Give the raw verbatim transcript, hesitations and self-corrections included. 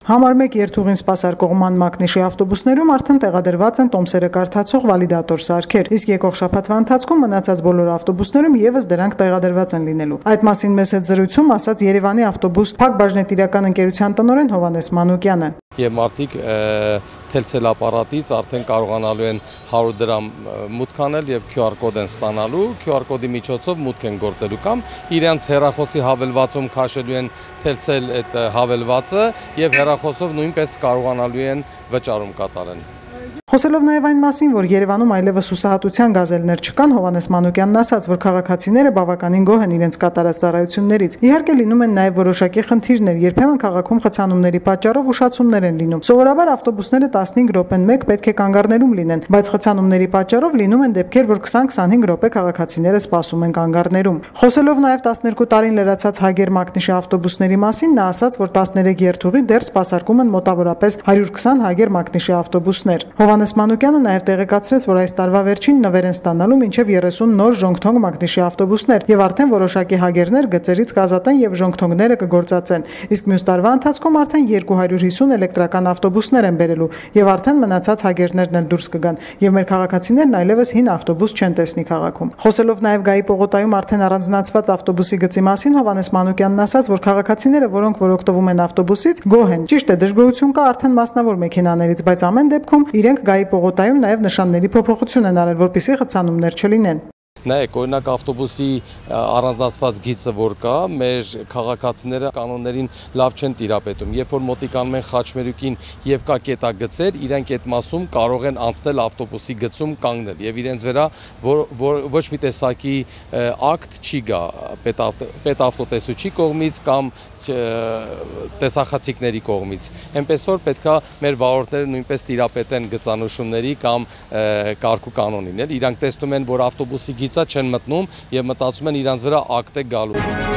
Համար մեկ երթուղին սպասարկողման մակնիշի ավտոբուսներում արդեն տեղադրված են տոմսերը կարդացող վալիդատոր սարքեր, իսկ եկող շաբաթվա ընթացքում մնացած բոլոր ավտոբուսներում եւս դրանք տեղադրված են լինելու։ Այդ մասին մեծ հետ զրույցում ասաց Երևանի ավտոբուս Փակ բաժնետիրական ընկերության տնօրեն Հովհաննես Մանուկյանը։ Եվ մարդիկ թելցել ապարատից արդեն կարողանալու են հարյուր դրամ մուտք անել եւ Q R կոդ են ստանալու, Q R կոդի միջոցով մուտք են գործելու կամ իրենց հեռախոսի հավելվածում քաշելու են թելցել այդ հավելվածը եւ հեռախոսով նույնպես կարողանալու են վճարում կատարել։ Խոսելով նաև այն մասին, որ Երևանում այլևս հուսահատության գազելներ չկան, Հովհաննես Մանուկյանն ասաց, որ քաղաքացիները բավականին գոհ են իրենց կատարած ծառայություններից։ Իհարկե լինում են նաև որոշակի խնդիրներ, երբեմն քաղաքում խցանումների պատճառով ուշացումներ են լինում։ Սովորաբար ավտոբուսները տասնհինգ րոպեն մեկ պետք է կանգառներում լինեն, բայց խցանումների պատճառով լինում են դեպքեր, որ քսան-քսանհինգ րոպե քաղաքացիները սպասում են կանգառներում։ Խոսելով նաև տասներկու տարին լրացած Հագեր մակնիշի ավտոբուսների մասին, նա ասաց, որ տասներեք երթուղի դեռ սպասարկում են մոտավորապես հարյուր քսան Հագեր մակնիշի ավտոբուսներ։ Հովհաննես Մանուկյանը նաև տեղեկացրեց, որ այս տարվա վերջին նվեր են ստանալու մինչև երեսուն նոր ժոնգթոնգ մակնիշի ավտոբուսներ եւ արդեն որոշակի հագերներ գծերից կազատեն եւ ժոնգթոնգները կգործածեն։ Իսկ մյուս տարվա ընթացքում արդեն երկու հարյուր հիսուն էլեկտրական ավտոբուսներ են բերելու եւ արդեն մնացած հագերներն էլ դուրս կգան եւ մեր քաղաքացիներն այլևս հին ավտոբուս չեն տեսնի քաղաքում։ Խոսելով նաև Գայի պողոտայում արդեն առանձնացված ավտոբուսի գծի մասին, Հովհաննես Մանուկյանն ասաց, որ քաղաքացիները, որոնք որ օգտվում են ավտոբուսից, գոհ են։ Ճիշտ է, դժգոհություն կա արդեն մասնավոր մեքենաներից, բայց ամեն դեպքում իրենք Գայի պողոտայում նաև նշանների փոփոխություն են արել, որպեսզի խցանումներ չլինեն։ Նայեք, օրինակ ավտոբուսի առանձնացված գիծը որ կա, մեր քաղաքացիները կանոններին լավ չեն տիրապետում։ Երբ որ մոտիկանում են Խաչմերուկին եւ կա կետագծեր, իրենք այդ մասում կարող են անցնել ավտոբուսի գծում կանգնել եւ իրենց վրա ոչ մի տեսակի ակտ չի գա պետավտոտեսուչի կողմից կամ տեսախցիկների կողմից։ Էնպես որ պետքա մեր վարորդները նույնպես տիրապետեն գծանշումների կամ կարգու կանոնին, էլ իրանք տեսնում են, որ ավտոբուսի գիծա չեն մտնում եւ մտածում են իրանց վրա ակտ է գալու։